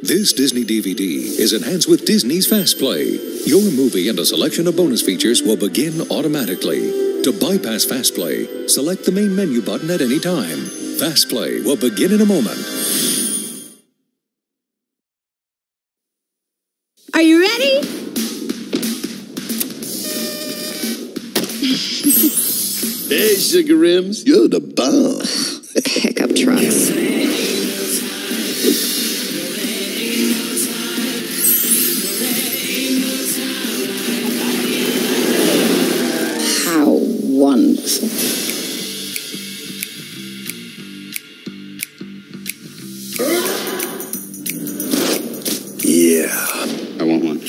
This Disney DVD is enhanced with Disney's Fast Play. Your movie and a selection of bonus features will begin automatically. To bypass Fast Play, select the main menu button at any time. Fast Play will begin in a moment. Are you ready? Hey, Sugar Rims, you're the bomb. Pickup trucks. How wonderful. Yeah, I want one.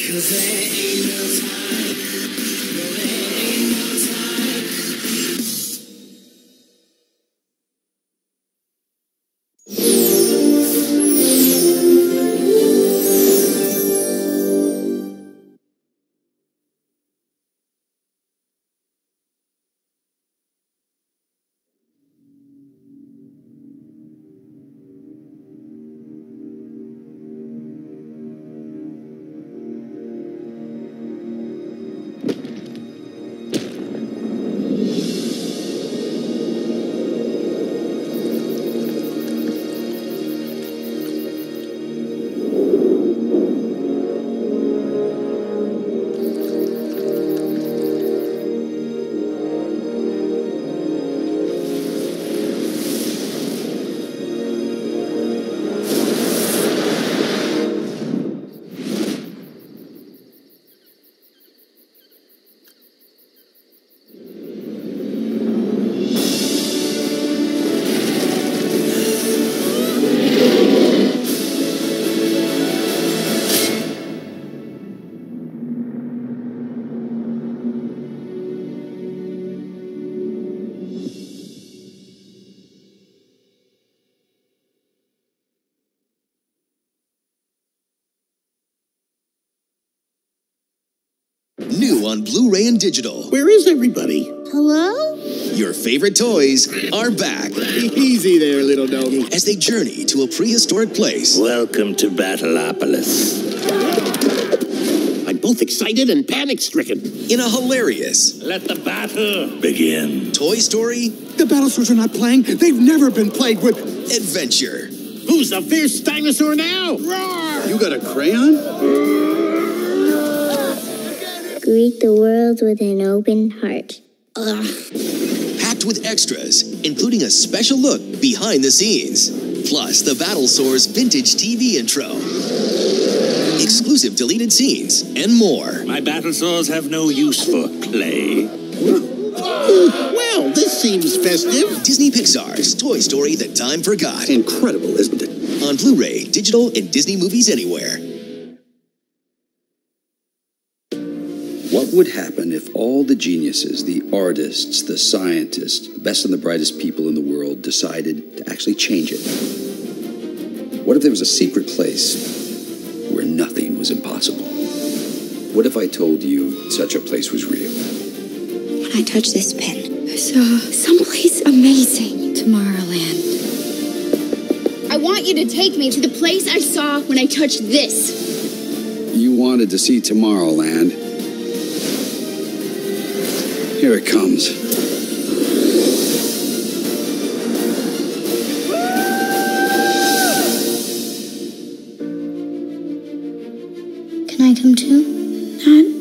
New on Blu-ray and digital. Where is everybody? Hello? Your favorite toys are back Easy there, little doggy. as they journey to a prehistoric place. Welcome to Battleopolis. I'm both excited and panic-stricken. In a hilarious Let the battle begin. Toy Story The Battleswords are not playing. They've never been played with. adventure. Who's the fierce dinosaur now? Roar! You got a crayon? Greet the world with an open heart. Packed with extras, including a special look behind the scenes. Plus, the Battlesaur's vintage TV intro. Exclusive deleted scenes, and more. My Battlesaurs have no use for play. Well, this seems festive. Disney Pixar's Toy Story: The Time Forgot. Incredible, isn't it? On Blu-ray, digital, and Disney Movies Anywhere. What would happen if all the geniuses, the artists, the scientists, the best and the brightest people in the world decided to actually change it? What if there was a secret place where nothing was impossible? What if I told you such a place was real? When I touched this pen, I saw someplace amazing. Tomorrowland. I want you to take me to the place I saw when I touched this. You wanted to see Tomorrowland. Here it comes. Can I come too? Not